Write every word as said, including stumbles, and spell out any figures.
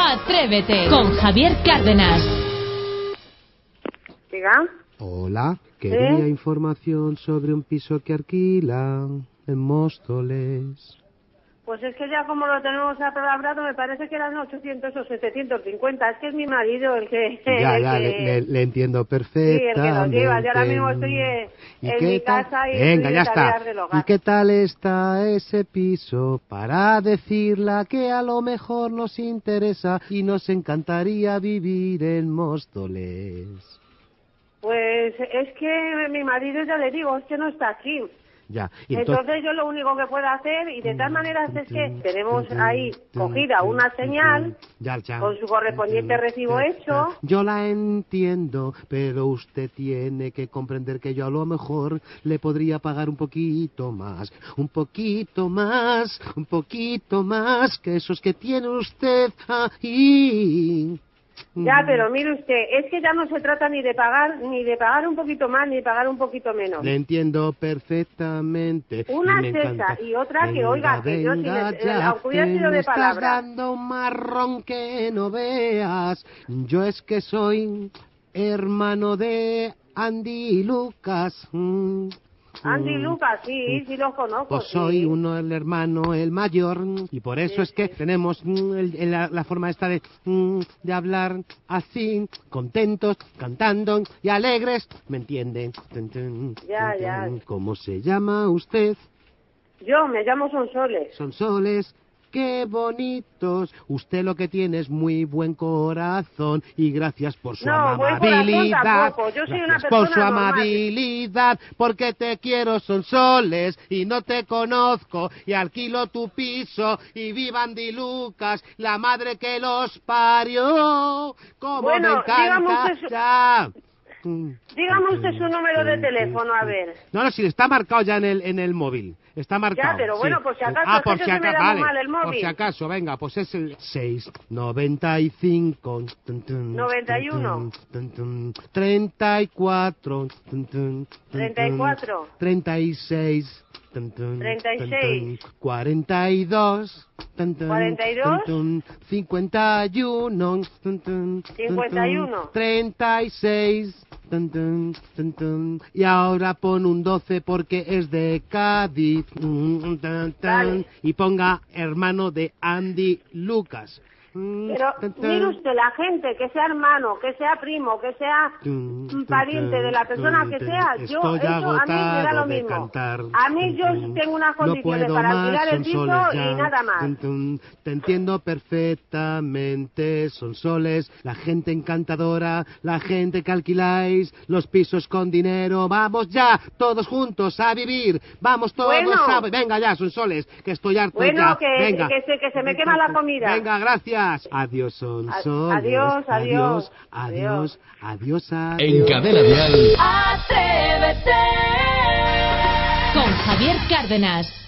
Atrévete con Javier Cárdenas. ¿Diga? Hola, quería ¿Sí? información sobre un piso que alquilan en Móstoles. Pues es que ya como lo tenemos apalabrado, me parece que eran ochocientos o setecientos cincuenta. Es que es mi marido el que... Ya, el ya, que... le, le, le entiendo Sí, perfectamente. el que nos lleva. Yo ahora mismo estoy eh, ¿Y en qué mi tal? casa y Venga, estoy ya de tareas está. del hogar. ¿Y qué tal está ese piso para decirla que a lo mejor nos interesa y nos encantaría vivir en Móstoles? Pues es que mi marido, ya le digo, es que no está aquí. Ya, y Entonces... entonces... yo lo único que puedo hacer, y de tal manera es que tenemos ahí cogida una señal Ya, ya. con su correspondiente recibo hecho. Yo la entiendo, pero usted tiene que comprender que yo a lo mejor le podría pagar un poquito más, un poquito más, un poquito más que esos que tiene usted ahí. Ya, pero mire usted, es que ya no se trata ni de pagar, ni de pagar un poquito más, ni de pagar un poquito menos. Le entiendo perfectamente. Una y es me encanta. esa, y otra que, Venga, oiga, que yo si venga, les, ya, aunque hubiera que sido me de estás palabra. dando un marrón que no veas. Yo es que soy hermano de Andy y Lucas. Mm. Andy y Mm. Lucas, sí, sí los conozco, Pues sí. soy uno, el hermano, el mayor, y por eso Sí, es que sí. tenemos mm, el- el- la, la forma esta de, mm, de hablar así, contentos, cantando y alegres, ¿me entienden? Tun, tun, Ya, tun, ya. tun. ¿Cómo se llama usted? Yo me llamo Sonsoles. Sonsoles. ¡Qué bonitos! Usted lo que tiene es muy buen corazón y gracias por su No, buen corazón amabilidad. tampoco. Yo soy una Gracias por su persona normal. amabilidad, porque te quiero, Sonsoles, y no te conozco, y alquilo tu piso, y vivan Di Lucas, la madre que los parió. ¡Cómo Bueno, me encanta! dígame usted su- Ya. Dígame usted su número de teléfono, a ver. No, no, sí, está marcado ya en el, en el móvil. Está marcado. Ya, pero bueno, sí. por si acaso, Ah, es que por yo si se me acaso, da muy vale. mal el móvil. Por si acaso, venga, pues es el seis noventa y cinco noventa y uno treinta y cuatro treinta y cuatro treinta y seis treinta y seis cuarenta y dos cuarenta y dos cincuenta y uno cincuenta y uno treinta y seis y ahora pon un doce porque es de Cádiz. Vale. Y ponga hermano de Andy Lucas. Pero mire usted, la gente, que sea hermano, que sea primo, que sea mm, pariente de la persona que sea, yo, Estoy eso a mí me da agotado lo de mismo. cantar. A mí yo tengo unas No condiciones puedo para más, alquilar el piso Sonsoles, ya. y nada más. Te entiendo perfectamente, Sonsoles, la gente encantadora, la gente que alquiláis, los pisos con dinero. Vamos ya, todos juntos a vivir. Vamos todos Bueno. a... Venga ya, Sonsoles, que estoy harto Bueno, ya. que, Venga. que, se, que se me quema la comida. Venga, gracias. Adiós, Sonsoles. Adiós, adiós, Adiós, adiós, adiós. En Cadena Dial. Atrévete con Javier Cárdenas.